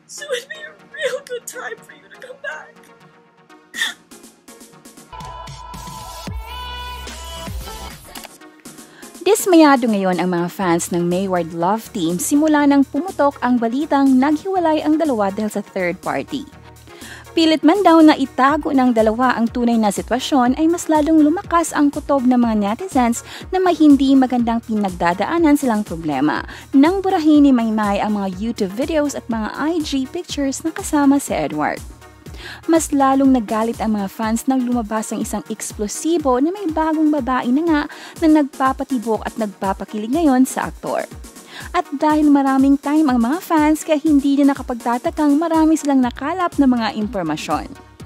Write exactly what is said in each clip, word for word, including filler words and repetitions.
So it'd be a real good time for you to come back. Dismayado ngayon ang mga fans ng Mayward Love Team simula nang pumutok ang balitang naghiwalay ang dalawa dahil sa third party. Pilit man daw na itago ng dalawa ang tunay na sitwasyon ay mas lalong lumakas ang kutob ng mga netizens na may hindi magandang pinagdadaanan silang problema nang burahin ni Maymay ang mga YouTube videos at mga I G pictures na kasama si Edward. Mas lalong nagalit ang mga fans nang lumabas ang isang eksplosibo na may bagong babae na nga na nagpapatibok at nagpapakilig ngayon sa aktor. At dahil maraming time ang mga fans kaya hindi na nakapagtatakang marami silang nakalap na mga impormasyon.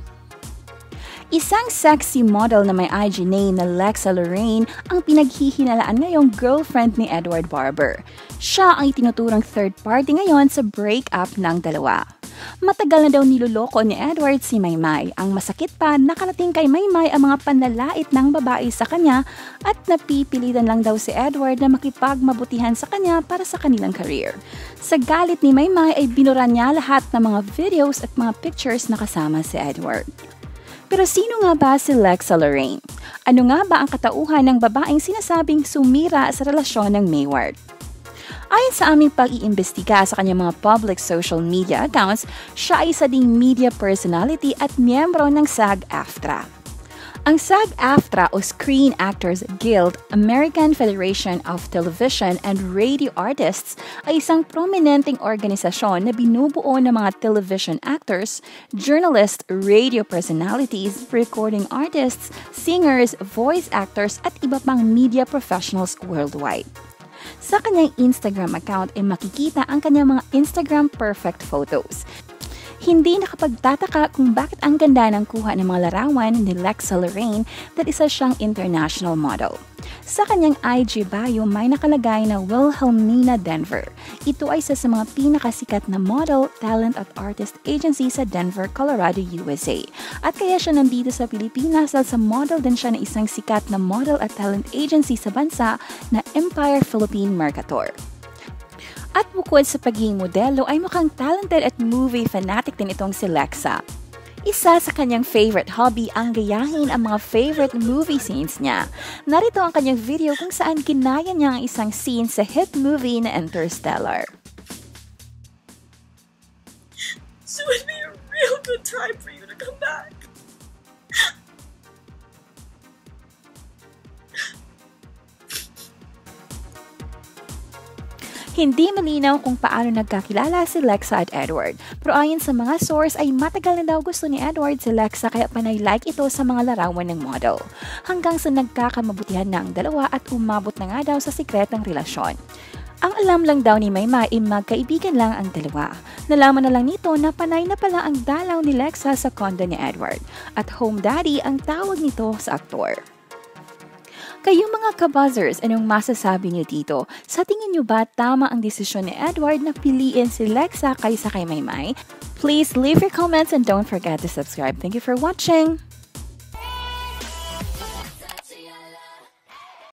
Isang sexy model na may I G name na Lexa Lorraine ang pinaghihinalaan ngayong girlfriend ni Edward Barber. Siya ang itinuturang third party ngayon sa breakup ng dalawa. Matagal na daw niloloko ni Edward si Maymay. Ang masakit pa, nakarating kay Maymay ang mga panlalait ng babae sa kanya at napipilitan lang daw si Edward na makipagmabutihan sa kanya para sa kanilang career. Sa galit ni Maymay ay binura niya lahat ng mga videos at mga pictures na kasama si Edward. Pero sino nga ba si Lexa Lorraine? Ano nga ba ang katauhan ng babaeng sinasabing sumira sa relasyon ng Mayward? Ayon sa aming pag-iimbestiga sa kanyang mga public social media accounts, siya ay isa ding media personality at miyembro ng SAG-AFTRA. Ang SAG-AFTRA o Screen Actors Guild, American Federation of Television and Radio Artists ay isang prominenteng organisasyon na binubuo ng mga television actors, journalists, radio personalities, recording artists, singers, voice actors at iba pang media professionals worldwide. Sa kanyang Instagram account ay makikita ang kanyang mga Instagram perfect photos. Hindi nakapagtataka kung bakit ang ganda ng kuha ng mga larawan ni Lexa Lorraine dahil isa siyang international model. Sa kanyang I G bio may nakalagay na Wilhelmina Denver. Ito ay isa sa mga pinakasikat na model, talent at artist agency sa Denver, Colorado, U S A. At kaya siya nandito sa Pilipinas dahil sa model din siya ng isang sikat na model at talent agency sa bansa na Empire Philippine Mercator. At bukod sa pagiging modelo ay mukhang talented at movie fanatic din itong si Lexa. Isa sa kanyang favorite hobby ang gayahin ang mga favorite movie scenes niya. Narito ang kanyang video kung saan ginaya niya ang isang scene sa hit movie na Interstellar. So it'd be a real good time for you to come back. Hindi malinaw kung paano nagkakilala si Lexa at Edward. Pero ayon sa mga source ay matagal na daw gusto ni Edward si Lexa kaya panay-like ito sa mga larawan ng model. Hanggang sa nagkakamabutihan na ang dalawa at umabot na nga daw sa sikretong relasyon. Ang alam lang daw ni Maymay ay magkaibigan lang ang dalawa. Nalaman na lang nito na panay na pala ang dalaw ni Lexa sa condo ni Edward. At home daddy ang tawag nito sa aktor. Kayong mga kabuzzers, anong masasabi niyo dito? Sa tingin niyo ba tama ang desisyon ni Edward na piliin si Lexa kaysa kay Maymay? Please leave your comments and don't forget to subscribe. Thank you for watching!